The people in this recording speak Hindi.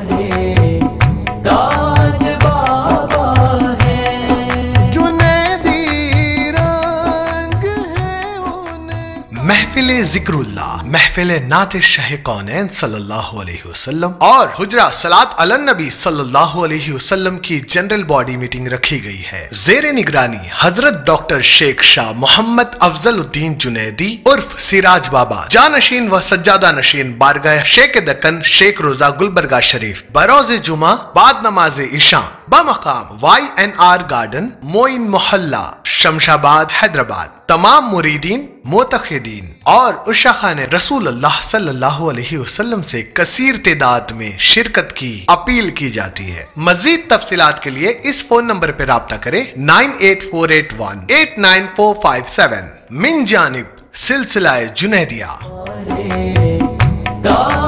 महफिल जिक्रुल्लाह, महफिल नात शाह कौनैन सल्लल्लाहु अलैहि वसल्लम और हुजरा सलात अलन नबी सल्लल्लाहु अलैहि वसल्लम की जनरल बॉडी मीटिंग रखी गई है। जेर निगरानी हजरत डॉक्टर शेख शाह मोहम्मद अफजल उद्दीन जुनैदी उर्फ सिराज बाबा, जानशीन व सज्जादा नशीन बारगाह शेख दक्कन शेख रोजा गुलबर्गा शरीफ, बरोज जुमा बाद नमाज इशा बमकाम YNR गार्डन मोइन मोहल्ला शमशाबाद हैदराबाद। तमाम मुरीदीन मोतखिदीन और उशा ने रसूल अल्लाह सल्लल्लाहु अलैहि वसल्लम से कसीर तादाद में शिरकत की अपील की जाती है। मजीद तफसीलात के लिए इस फोन नंबर पर राब्ता करें 98481 89457 मिन जानिब सिलसिला जुनैदिया।